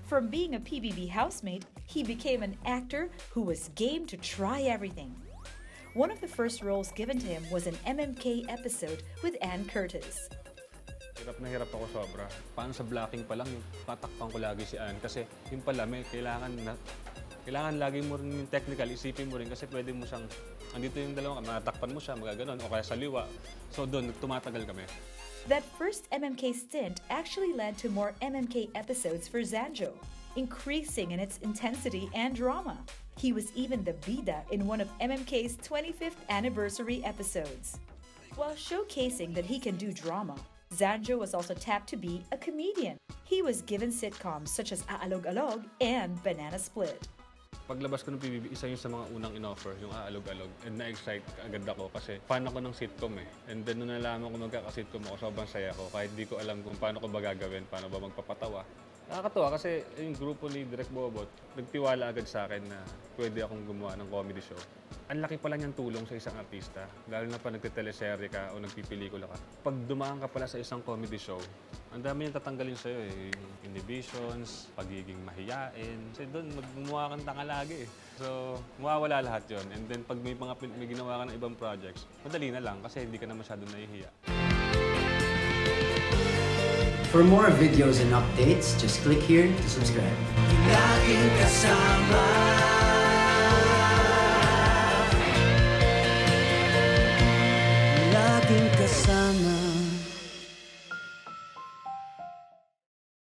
From being a PBB housemate, he became an actor who was game to try everything. One of the first roles given to him was an MMK episode with Ann Curtis. Hirap na hirap ako sobra. Paano sa blocking pa lang, tatakpan ko lagi si Ann. Kasi yung pala, may kailangan lagi mo rin yung technical, isipin mo rin kasi pwede mo siyang, andito yung dalawa, matakpan mo siya, magaganon, o kaya sa liwa. So doon, tumatagal kami. That first MMK stint actually led to more MMK episodes for Zanjoe, increasing in its intensity and drama. He was even the bida in one of MMK's 25th anniversary episodes. While showcasing that he can do drama, Zanjoe was also tapped to be a comedian. He was given sitcoms such as Aalog-Alog and Banana Split. Paglabas ko ng PBB, isa yun sa mga unang in-offer, yung Aalog-Alog. And na-excite agad ako kasi fan ako ng sitcom eh. And then nung nalaman ko magkaka-sitcom ako, sobrang saya ko. Kahit di ko alam kung paano ko ba gagawin, paano ba magpapatawa. Nakakatuwa kasi yung grupo ni Direk Bobot, nagtiwala agad sa akin na pwede akong gumawa ng comedy show. Ang laki pala niyang tulong sa isang artista, lalo na pa nagtiteleserye ka o nagpipelikula ka. Pag dumaan ka pala sa isang comedy show, ang dami niyang tatanggalin sa'yo eh. Yung inhibitions, pagiging mahiyain. Kasi doon, gumawa kang tanga lagi eh. So, mawawala lahat yon. And then pag may ginawa ka ng ibang projects, madali na lang kasi hindi ka na masyadong nahihiya. For more videos and updates, just click here to subscribe. Laging kasama.